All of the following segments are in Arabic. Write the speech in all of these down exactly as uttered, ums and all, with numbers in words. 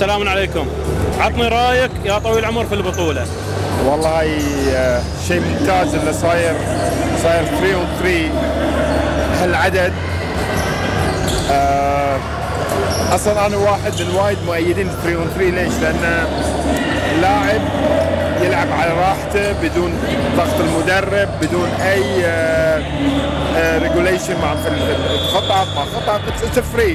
السلام عليكم. عطني رايك يا طويل العمر في البطوله. والله شيء ممتاز اللي صاير صاير ثلاثة on ثلاثة هالعدد. آه اصلا انا واحد من وايد مؤيدين ثلاثة on ثلاثة. ليش؟ لان اللاعب يلعب على راحته بدون ضغط المدرب، بدون اي ريجوليشن مع الخطأ ما خطأ اتس فري.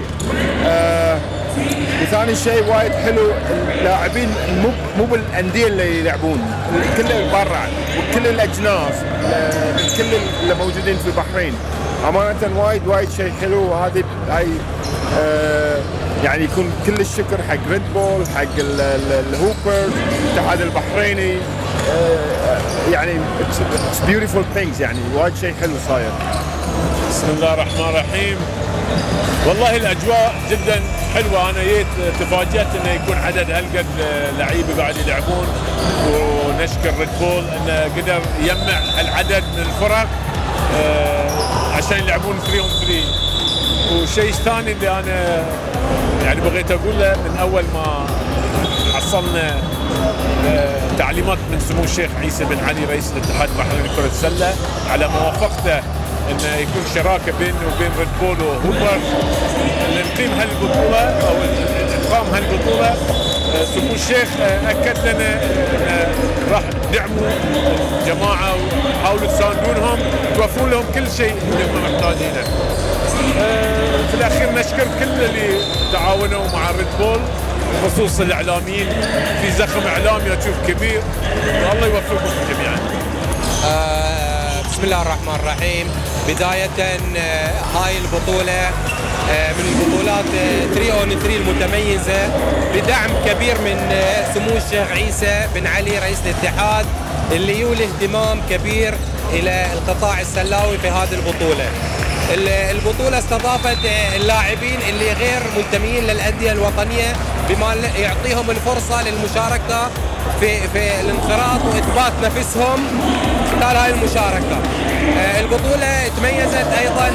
وثاني شيء وايد حلو اللاعبين مو مو بالانديه اللي يلعبون، كل برا وكل الاجناس كل اللي موجودين في البحرين. امانه وايد وايد شيء حلو. وهذه هاي آه يعني يكون كل الشكر حق ريد بول، حق الهوبر، الاتحاد البحريني. آه يعني اتس بيوتيفول ثينجز، يعني وايد شيء حلو صاير. بسم الله الرحمن الرحيم. والله الاجواء جدا حلوه. انا جيت تفاجات انه يكون عدد هالقد لعيبه قاعد يلعبون، ونشكر ريد بول انه قدر يجمع العدد من الفرق عشان يلعبون ثلاثة on ثلاثة. والشيء الثاني اللي انا يعني بغيت اقوله، من اول ما حصلنا تعليمات من سمو الشيخ عيسى بن علي رئيس الاتحاد البحريني لكرة السلة على موافقته انه يكون شراكه بينه وبين ريد بول وهوبر لنقيم هالبطوله او اقام هالبطوله. سمو الشيخ اكد لنا انه راح تدعموا الجماعه وحاولوا تساندونهم، توفرون لهم كل شيء اللي هم محتاجينه. في الاخير نشكر كل اللي تعاونوا مع ريد بول، خصوص الاعلاميين. في زخم اعلامي اشوف كبير، والله يوفقكم جميعا. بسم الله الرحمن الرحيم. بداية هاي البطولة من البطولات ثلاثة on ثلاثة المتميزة بدعم كبير من سمو الشيخ عيسى بن علي رئيس الاتحاد، اللي يولي اهتمام كبير إلى القطاع السلاوي في هذه البطولة. البطولة استضافت اللاعبين اللي غير منتمين للأندية الوطنية، بما يعطيهم الفرصة للمشاركة في في الانخراط واثبات نفسهم خلال هاي المشاركه. البطوله تميزت ايضا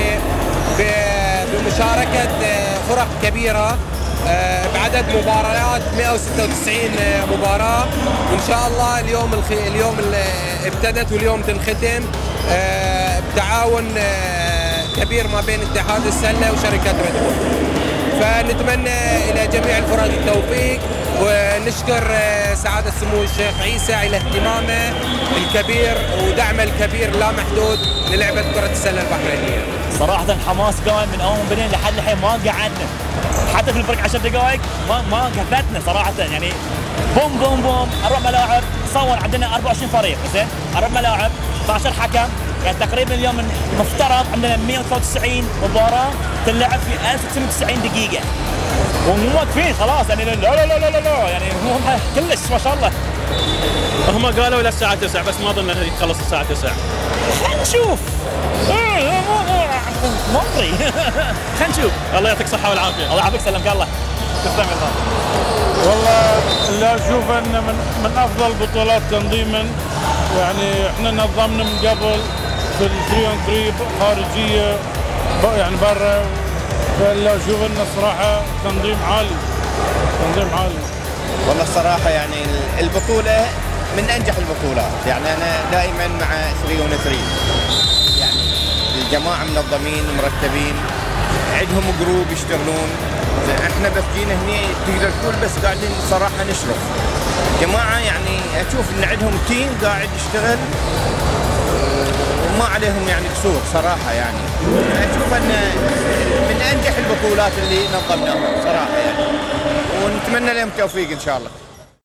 بمشاركه فرق كبيره بعدد مباريات مئة وستة وتسعين مباراه، وان شاء الله اليوم الخ... اليوم ابتدت واليوم تنختم بتعاون كبير ما بين اتحاد السله وشركه ريد بول. فنتمنى الى جميع الفرق التوفيق، ونشكر سعادة سمو الشيخ عيسى على اهتمامه الكبير ودعمه الكبير لا محدود للعبة كرة السلة البحرينية. صراحة حماس كان من أول ما بدينا لحد الحين ما قعدنا، حتى في الفرق عشر دقائق ما ما كفتنا صراحة. يعني بوم بوم بوم أربع ملاعب صور، عندنا أربعة وعشرين فريق زين، أربع ملاعب اثني عشر حكم، يعني تقريبا اليوم المفترض عندنا مئة وثلاثة وتسعين مباراة تلعب في ألف وتسعمئة وتسعين دقيقة، ومو واقفين خلاص. يعني لا لا لا لا لا يعني هم كلش ما شاء الله. هم قالوا الى الساعة تسعة بس ما اظن يخلص الساعة تسعة. خلينا نشوف. ما ادري. خلينا نشوف. الله يعطيك الصحة والعافية. الله يعافيك سلمك الله. تسلم الله. والله اللي اشوف انه من من افضل البطولات تنظيما. يعني احنا نظمنا من قبل في ثلاثة on ثلاثة خارجية يعني برا، فاللي اشوف انه الصراحة تنظيم عالي، تنظيم عالي. والله الصراحة يعني البطولة من انجح البطولات. يعني انا دائما مع ثلاثة on ثلاثة، يعني الجماعة منظمين مرتبين، عندهم جروب يشتغلون. احنا بس جينا هنا تقدر تقول بس قاعدين صراحة نشرف. جماعة يعني اشوف ان عندهم تيم قاعد يشتغل وما عليهم يعني قصور صراحة. يعني اشوف ان من انجح البطولات اللي نظمناها صراحة يعني، ونتمنى لهم التوفيق ان شاء الله.